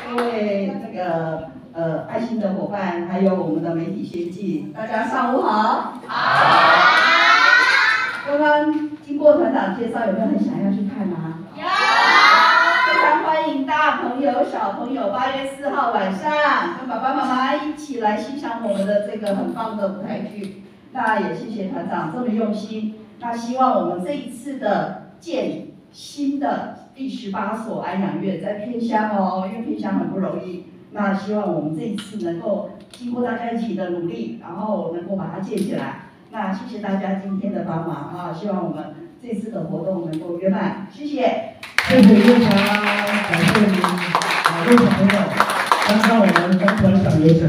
各位这个爱心的伙伴，还有我们的媒体先进，大家上午好。好。刚刚经过团长介绍，有没有很想要去看啊？有。非常欢迎大朋友、小朋友，8月4号晚上跟爸爸妈妈一起来欣赏我们的这个很棒的舞台剧。那也谢谢团长这么用心。那希望我们这一次的建新的第18所安养院在偏乡哦，因为偏乡很不容易。那希望我们这一次能够经过大家一起的努力，然后能够把它建起来。那谢谢大家今天的帮忙啊！希望我们这次的活动能够圆满，谢谢。 谢谢院长，感谢您，各位小朋友，刚刚我们跟团长流程。